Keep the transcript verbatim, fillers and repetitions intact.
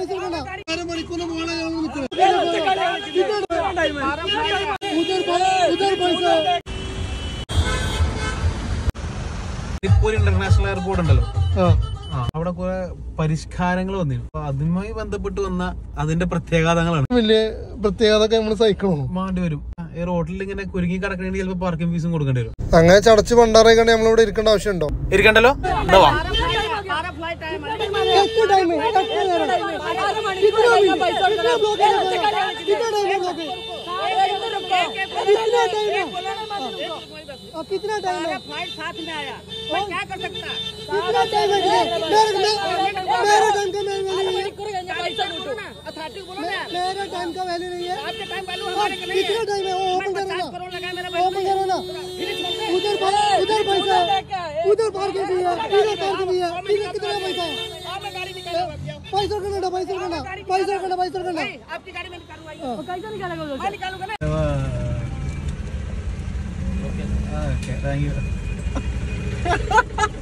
Tiruppur international airport ഉണ്ടല്ലോ, അവിടെ കുറെ പരിഷ്കാരങ്ങൾ വന്നിരുന്നു. അപ്പൊ അതുമായി ബന്ധപ്പെട്ട് വന്ന അതിന്റെ പ്രത്യേകതകളാണ്. വലിയ പ്രത്യേകത നമ്മള് സഹിക്കണോ മാണ്ടി വരും. ഈ റോഡിൽ ഇങ്ങനെ കുരുങ്ങി കിടക്കണമെങ്കിൽ ചിലപ്പോ പാർക്കിംഗ് ഫീസും കൊടുക്കേണ്ടി വരും. അങ്ങനെ ചടച്ച് പണ്ടാറേക്കാണ്ട് നമ്മളിവിടെ ഇരിക്കേണ്ട ആവശ്യമുണ്ടോ? ഇരിക്കണ്ടല്ലോ. कितना टाइम है? फ्लाइट साथ में आया, मैं क्या कर सकता? कितना टाइम है? मेरे मेरे टाइम का वैल्यू नहीं है। अथॉरिटी बोलो ना, मेरे टाइम का वैल्यू नहीं है। आपके टाइम वैल्यू हमारे के नहीं है। कितना टाइम है? वो ओपन करो ना, करोड़ लगा मेरा ओपन करो ना। उधर उधर पैसा है, उधर पार्किंग भी है, इधर पार्किंग भी है। इधर कितना पैसा है? आपने गाड़ी निकाला पैसा करना, पैसा करना, पैसा करना, पैसा करना। आपकी गाड़ी में निकालूंगा, कैसे निकालेगा? मैं निकालूंगा ना। Okay, thank you.